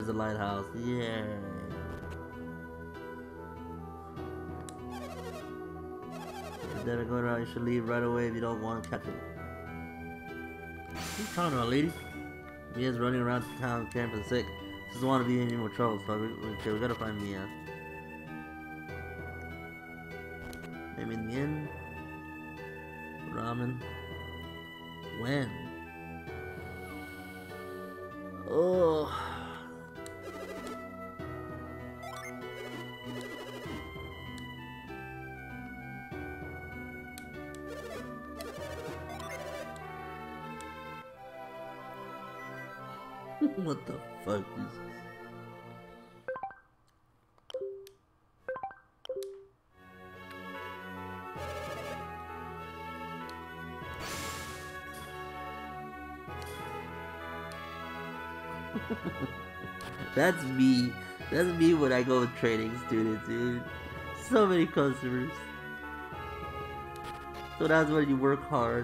There's a lighthouse. Yay. If they're going around, you should leave right away if you don't want to catch it. What are you talking about, lady? Mia's running around town caring for the sick. She doesn't want to be in any more trouble, so we gotta find Mia. Maybe in the inn? Ramen? When? Oh. What the fuck is this? That's me. That's me when I go with training students, dude. So many customers. So that's when you work hard.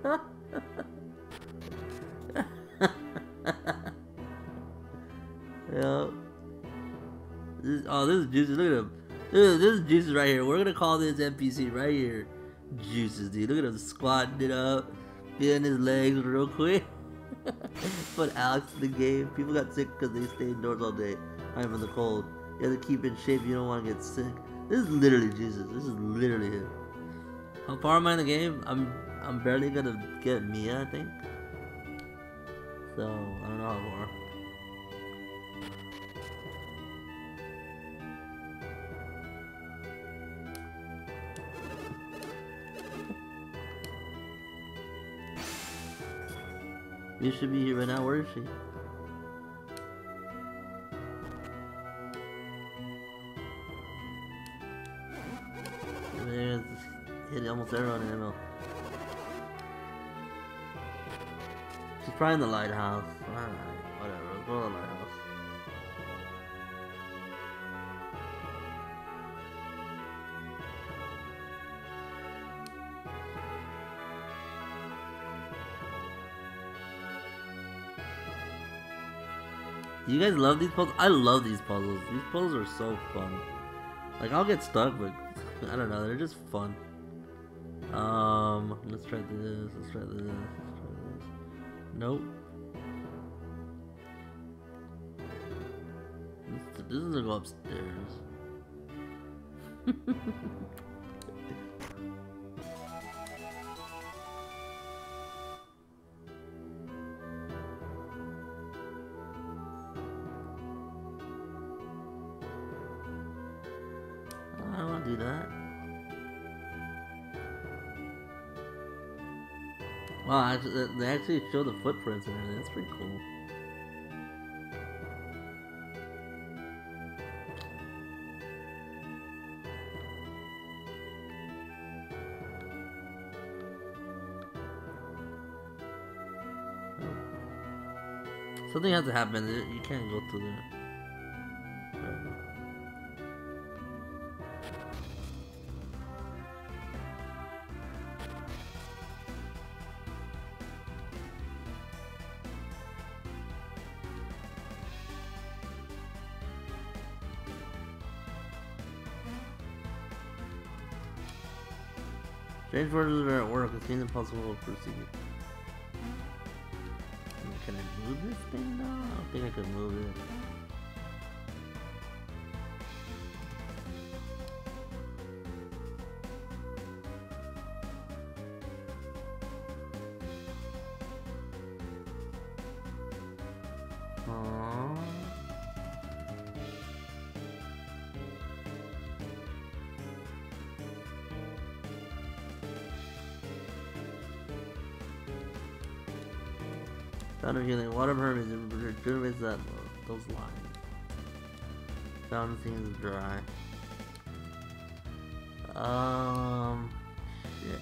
Yeah. This is Juices. Look at him. This is Juices right here. We're gonna call this NPC right here Juices, dude. Look at him squatting it up, getting his legs real quick. Put Alex in the game. People got sick because they stayed indoors all day, hiding from the cold. You have to keep in shape. You don't want to get sick. This is literally Jesus. This is literally him. How far am I in the game? I'm barely gonna get Mia, I think. So I don't know how far. You should be here right now. Where is she? There's hit almost everyone in ammo. She's probably in the lighthouse. Alright, whatever. Let's go to the lighthouse. Do you guys love these puzzles? I love these puzzles. These puzzles are so fun. Like, I'll get stuck, but I don't know, they're just fun. Let's try this, let's try this, let's try this. Nope. This is gonna go upstairs. I don't want to do that. Wow, they actually show the footprints and everything. That's pretty cool. Something has to happen. You can't go through there. Strange orders are at work. It seems impossible to proceed. Can I move this thing now? I don't think I can move it. Fountain healing. Water hermes regenerates that those lines. Fountain seems dry. Shit.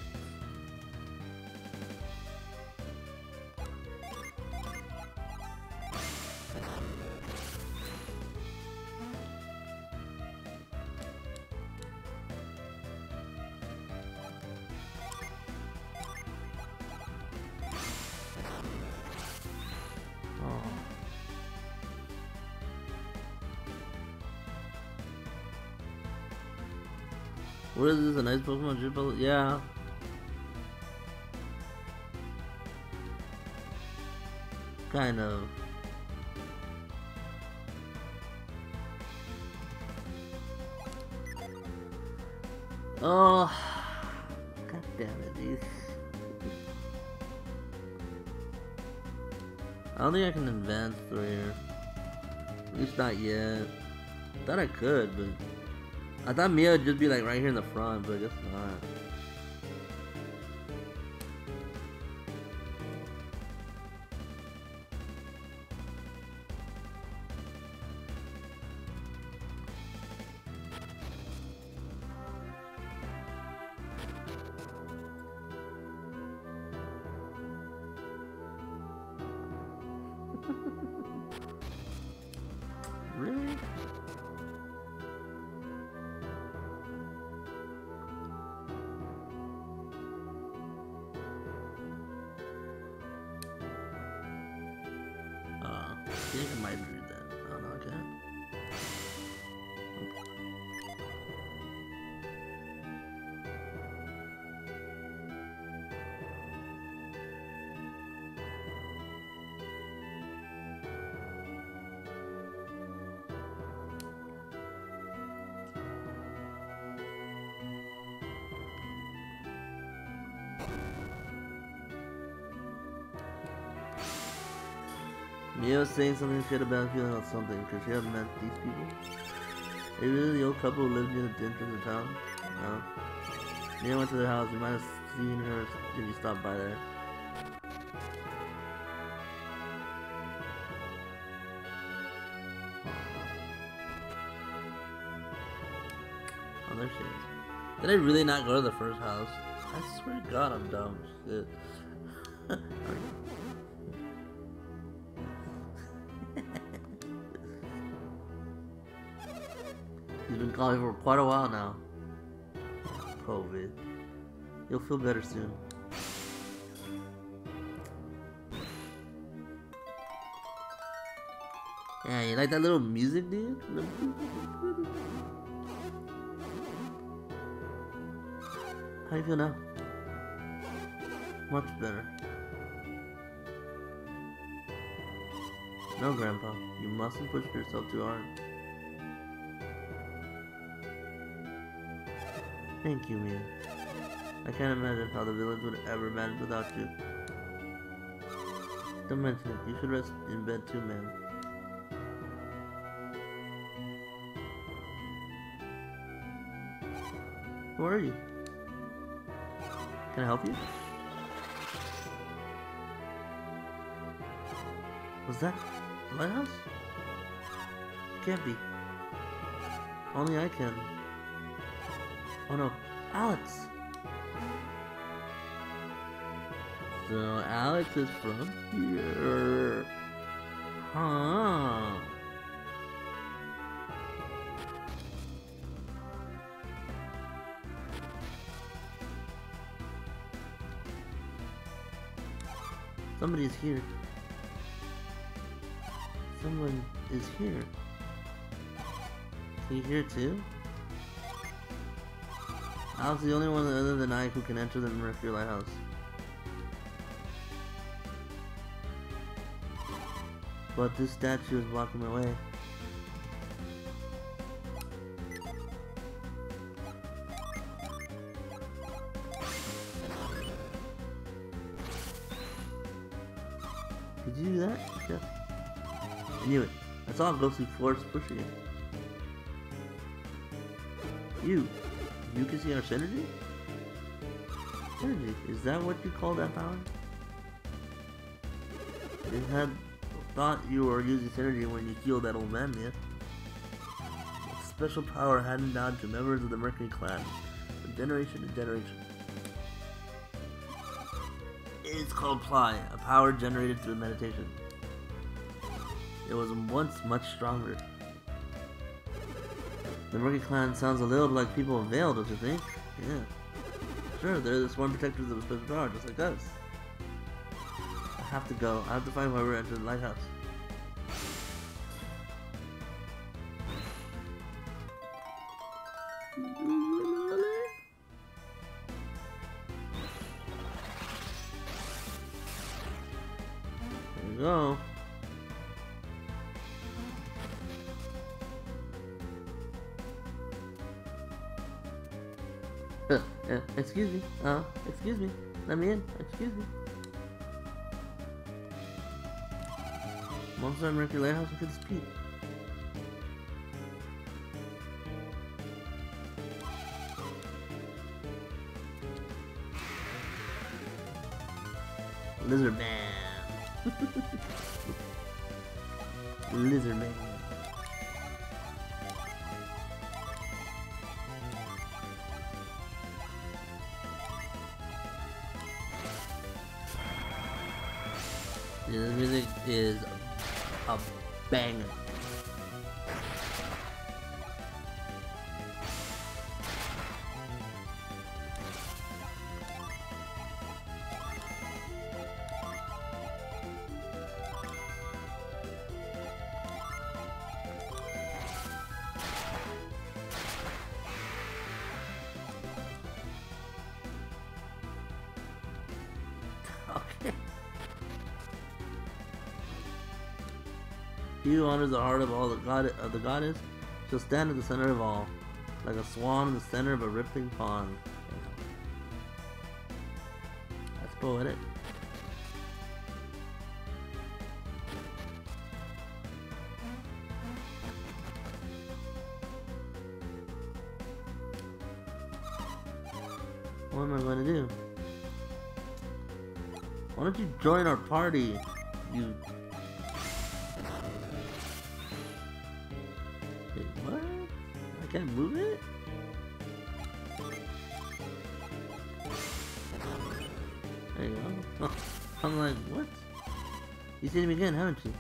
What is this? A nice Pokemon gym puzzle? Yeah. Kind of. Oh. God damn it, dude. I don't think I can advance through here. At least not yet. Thought I could, but I thought Mia would just be like right here in the front, but I guess not. Really? I think I might read that. Oh no, I can't. Mia was saying something she had a bad feeling about something because she hadn't met these people. Maybe they're the old couple who lived near the entrance of town. No. Mia went to their house. You might have seen her if you stopped by there. Oh, there she is. Did I really not go to the first house? I swear to God, I'm dumb. Shit. He's been calling for quite a while now. COVID. You'll feel better soon. Yeah, you like that little music, dude? How do you feel now? Much better. No, Grandpa. You mustn't push yourself too hard. Thank you, Mia. I can't imagine how the village would ever manage without you. Don't mention it. You should rest in bed too, man. Who are you? Can I help you? Was that the lighthouse? Can't be. Only I can. Oh no, Alex! So Alex is from here. Huh. Somebody's here. Someone is here. Can you hear it too? Alex is the only one other than I who can enter the Mercury Lighthouse. But this statue is blocking my way. Did you do that? Yeah. I knew it. I saw a ghostly force pushing it. You can see our synergy? Synergy? Is that what you call that power? I had thought you were using synergy when you killed that old man, Mia. It's a special power handed down to members of the Mercury clan, from generation to generation. It's called Ply, a power generated through meditation. It was once much stronger. The Mercury clan sounds a little like people of Vale, don't you think? Yeah. Sure, they're the sworn protectors of a special power, just like us. I have to go. I have to find whoever entered the lighthouse. go. Excuse me. Excuse me. Let me in. Excuse me. Monster Mercury Lighthouse, look at this peak. Lizard Man. Lizard Man. Yeah, this music is a banger. Okay. He who honors the heart of all the goddess shall stand at the center of all, like a swan in the center of a rippling pond. That's poetic. What am I going to do? Why don't you join our party, you... Wait, what? I can't move it? There you go. Oh, I'm like, what? You've seen him again, haven't you?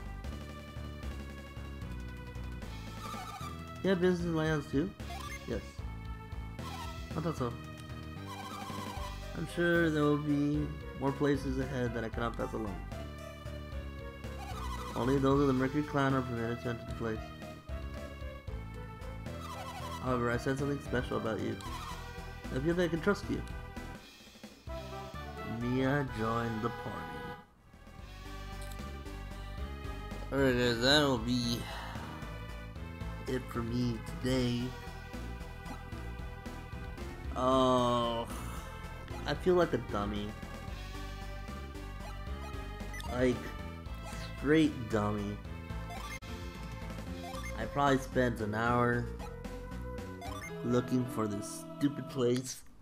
You have business in Lighthouse too? Yes. I thought so. I'm sure there will be more places ahead that I cannot pass along. Only those of the Mercury clan are permitted to enter the place. However, I said something special about you. I feel that I can trust you. Mia joined the party. Alright guys, that'll be it for me today. Oh, I feel like a dummy. Like, straight dummy. I probably spent an hour looking for this stupid place